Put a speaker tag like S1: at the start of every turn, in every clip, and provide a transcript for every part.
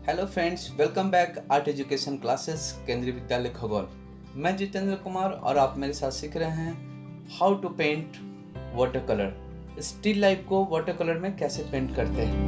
S1: Hello friends, welcome back art education classes Kendriya Vidyalaya Khagaul. मैं जितेंद्र कुमार और आप मेरे साथ सीख रहे हैं how to paint water colour. Still life को वाटर कलर में कैसे पेंट करते हैं।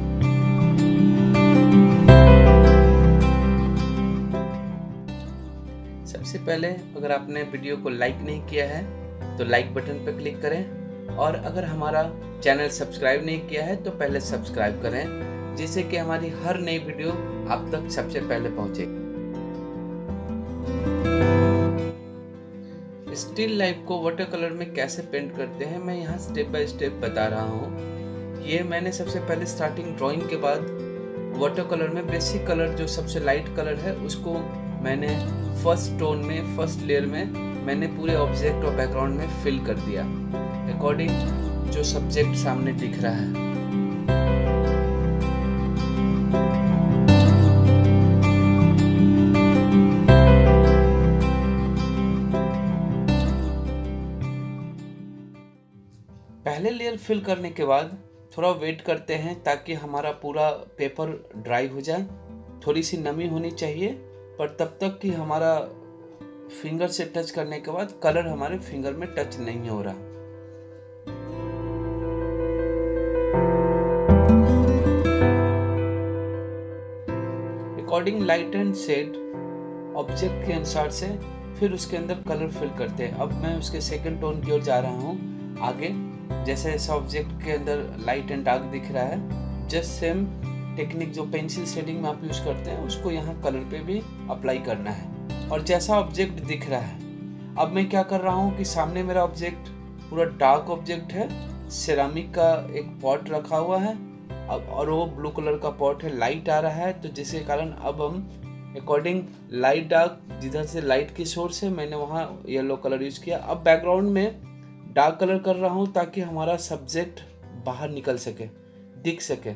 S1: सबसे पहले अगर आपने वीडियो को लाइक नहीं किया है तो लाइक बटन पर क्लिक करें, और अगर हमारा चैनल सब्सक्राइब नहीं किया है तो पहले सब्सक्राइब करें, जिससे कि हमारी हर नई वीडियो आप तक सबसे पहले पहुंचे। स्टिल लाइफ को वाटर कलर में कैसे पेंट करते हैं मैं यहाँ स्टेप बाय स्टेप बता रहा हूँ। ये मैंने सबसे पहले स्टार्टिंग ड्राइंग के बाद वाटर कलर में बेसिक कलर जो सबसे लाइट कलर है उसको मैंने फर्स्ट टोन में, फर्स्ट लेयर में मैंने पूरे ऑब्जेक्ट और बैकग्राउंड में फिल कर दिया अकॉर्डिंग जो सब्जेक्ट सामने दिख रहा है। पहले लेयर फिल करने के बाद थोड़ा वेट करते हैं ताकि हमारा पूरा पेपर ड्राई हो जाए। थोड़ी सी नमी होनी चाहिए, पर तब तक कि हमारा फिंगर से टच करने के बाद कलर हमारे फिंगर में टच नहीं हो रहा। According light and shade object के अनुसार से फिर उसके अंदर कलर फिल करते हैं। अब मैं उसके सेकंड टोन की ओर जा रहा हूँ आगे। जैसे इस ऑब्जेक्ट के अंदर लाइट एंड डार्क दिख रहा है, जस्ट सेम टेक्निक जो पेंसिल शेडिंग में आप यूज करते हैं उसको यहाँ कलर पे भी अप्लाई करना है। और जैसा ऑब्जेक्ट दिख रहा है, अब मैं क्या कर रहा हूँ कि सामने मेरा ऑब्जेक्ट पूरा डार्क ऑब्जेक्ट है, सिरामिक का एक पॉट रखा हुआ है, अब और वो ब्लू कलर का पॉट है, लाइट आ रहा है, तो जिसके कारण अब हम अकॉर्डिंग लाइट डार्क जिधर से लाइट की सोर्स है मैंने वहाँ येलो कलर यूज किया। अब बैकग्राउंड में डार्क कलर कर रहा हूं ताकि हमारा सब्जेक्ट बाहर निकल सके, दिख सके।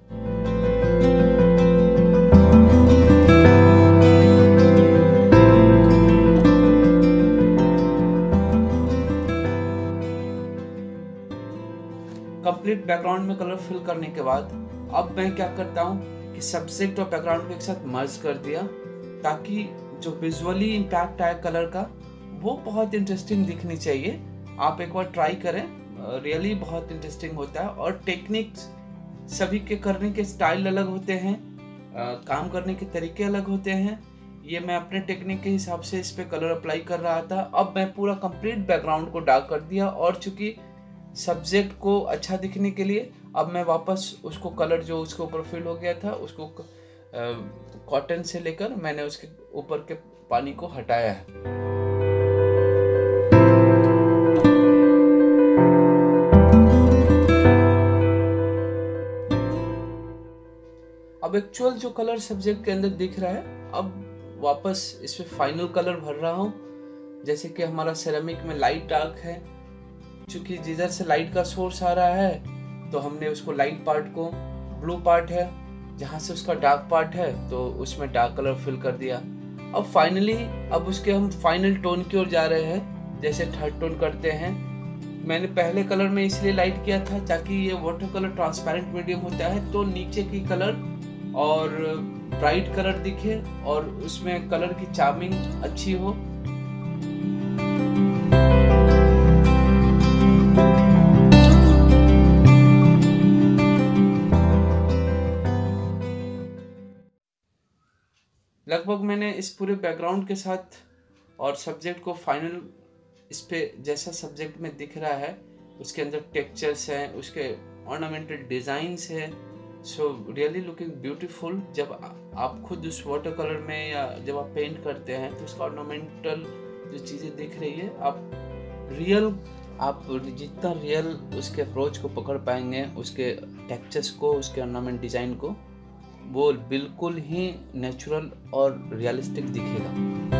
S1: कंप्लीट बैकग्राउंड में कलर फिल करने के बाद अब मैं क्या करता हूं कि सब्जेक्ट और बैकग्राउंड को एक साथ मर्ज कर दिया ताकि जो विजुअली इम्पैक्ट आए कलर का वो बहुत इंटरेस्टिंग दिखनी चाहिए। आप एक बार ट्राई करें, रियली बहुत इंटरेस्टिंग होता है। और टेक्निक्स सभी के करने के स्टाइल अलग होते हैं, काम करने के तरीके अलग होते हैं। ये मैं अपने टेक्निक के हिसाब से इस पे कलर अप्लाई कर रहा था। अब मैं पूरा कंप्लीट बैकग्राउंड को डार्क कर दिया, और चूंकि सब्जेक्ट को अच्छा दिखने के लिए अब मैं वापस उसको कलर जो उसके ऊपर फिल हो गया था उसको कॉटन से लेकर मैंने उसके ऊपर के पानी को हटाया है। अब एक्चुअल जो कलर सब्जेक्ट के अंदर दिख रहा है, अब वापस इस पे फाइनल कलर भर रहा हूँ। जैसे कि हमारा सिरेमिक में लाइट डार्क है, क्योंकि जिधर से लाइट का सोर्स आ रहा है तो हमने उसको लाइट पार्ट को, ब्लू पार्ट है जहाँ से उसका डार्क पार्ट है तो उसमें डार्क कलर फिल कर दिया। अब फाइनली अब उसके हम फाइनल टोन की ओर जा रहे हैं, जैसे थर्ड टोन करते हैं। मैंने पहले कलर में इसलिए लाइट किया था ताकि ये वाटर कलर ट्रांसपेरेंट मीडियम होता है तो नीचे की कलर और ब्राइट कलर दिखे और उसमें कलर की चार्मिंग अच्छी हो। लगभग मैंने इस पूरे बैकग्राउंड के साथ और सब्जेक्ट को फाइनल इस पे जैसा सब्जेक्ट में दिख रहा है उसके अंदर टेक्सचर्स हैं, उसके ऑर्नामेंटल डिजाइंस है, सो रियली लुकिंग ब्यूटीफुल। जब आप खुद उस वाटर कलर में या जब आप पेंट करते हैं तो उसका ऑर्नामेंटल जो चीज़ें दिख रही है, आप जितना रियल उसके अप्रोच को पकड़ पाएंगे, उसके टेक्सचर्स को, उसके ऑर्नामेंट डिज़ाइन को, वो बिल्कुल ही नेचुरल और रियलिस्टिक दिखेगा।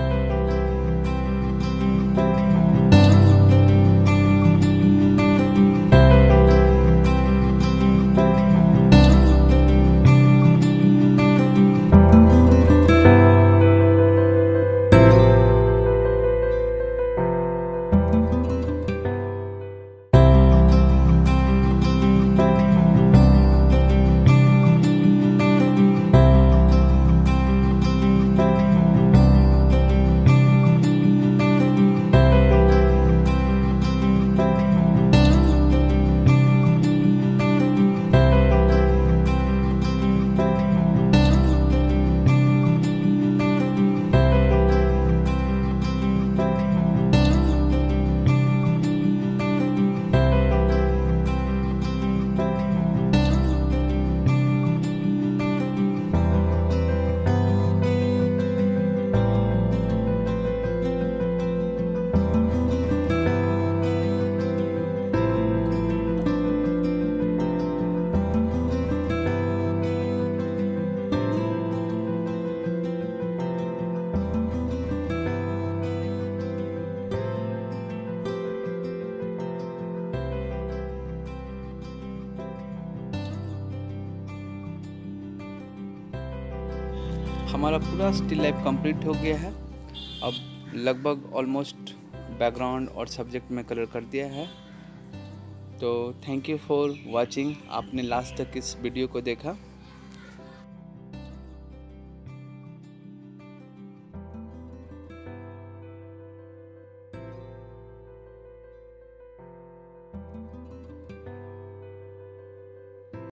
S1: हमारा पूरा स्टिल लाइफ कंप्लीट हो गया है। अब लगभग ऑलमोस्ट बैकग्राउंड और सब्जेक्ट में कलर कर दिया है। तो थैंक यू फॉर वाचिंग, आपने लास्ट तक इस वीडियो को देखा।